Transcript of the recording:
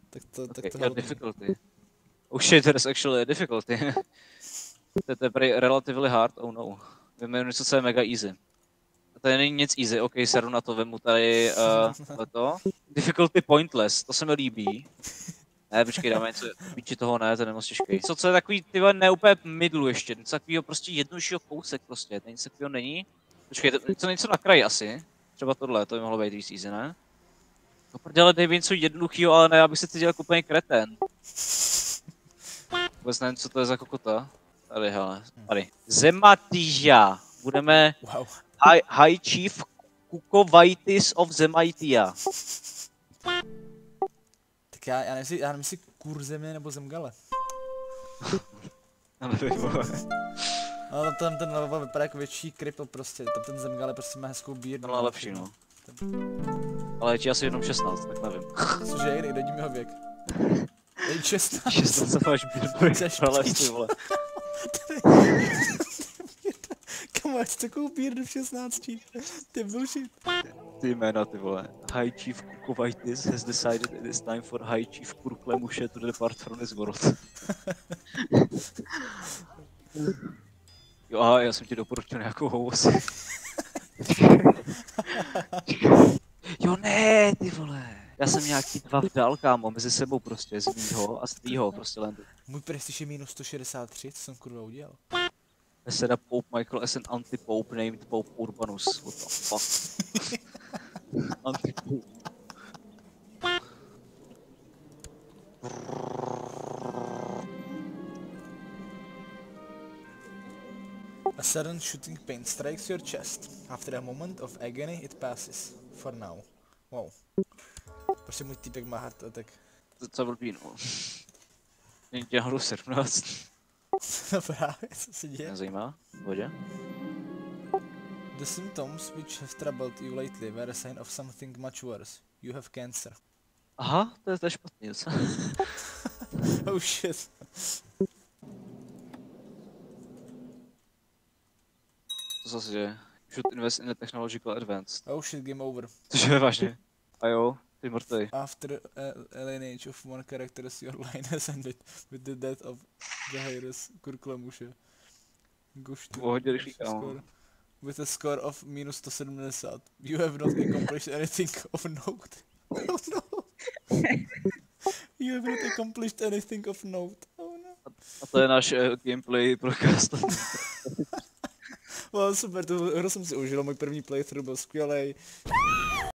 Tak to Jo, difficulty. Oh shit, there's actually a difficulty. To je prý relatively hard, oh no. Víme něco, co je mega easy. A tady není nic easy, ok, seru na to, vemu tady to. Difficulty pointless, to se mi líbí. Ne, počkej, dáme něco, píči toho ne, to je moc těžký. Co je takový, ty ne úplně middlu ještě, něco takového prostě jednoduššího kousek prostě, nic takového není. Počkej, něco na kraji asi. Třeba tohle, to by mohlo být víc easy, ne? No prdele, dej něco jednoduchýho, ale ne, abych se cítil jako úplně kretén. Vůbec nevím, co to je za kokota. Tady, hele, tady. Zematija. Budeme wow. High Chief Kukovaitis of Zemaitia. Tak já nevím, jestli kur země nebo zemgale. Ale tam ten lava vypadá jako větší krypo prostě, tam ten zemgale prostě má hezkou bírnu. No, lepší, no. Ale je ti asi jenom 16, tak nevím. Cože, dej mi ho věk. Dej 16. 16 se máš bírnu, ale ty vole. Kam máš takovou bírnu v 16? Ty bullshit. Ty jména, ty vole. High Chief Kukovaitis has decided it is time for High Chief Kurklemushe to depart from this world. Jo, aha, já jsem ti doporučil nějakou hovosi. Jo ne, ty vole. Já jsem nějaký dva vdal, kámo, mezi sebou prostě, z mýho a z tvýho prostě landu. Můj prestiž je minus 163, co jsem kurva udělal? I set up Pope Michael as an anti-pope named Pope Urbanus. What the fuck? Anti-pope. A sudden shooting pain strikes your chest. After a moment of agony, it passes. For now. Wow. Prostě můj týpek má heart attack. Co blbý, no. Není tě hru 17. No právě, co se děje? Mě zajímá, v vodě. The symptoms which have troubled you lately were a sign of something much worse. You have cancer. Aha, to je špatný, co? Oh shit. Co zase děje? Should invest in a technological advance. Oh shit, game over. Cože je vážně? A jo, ty mrtvej. After a lineage of one characters, your line has ended with the death of the Hyrus Kurklamushe. Pohodě rychlý, kámo. With a score of minus 170. You have not accomplished anything of note. Oh no. You have not accomplished anything of note. Oh no. A to je náš gameplay podcast. Well, super, tu hru jsem si užil, můj první playthrough byl skvělej.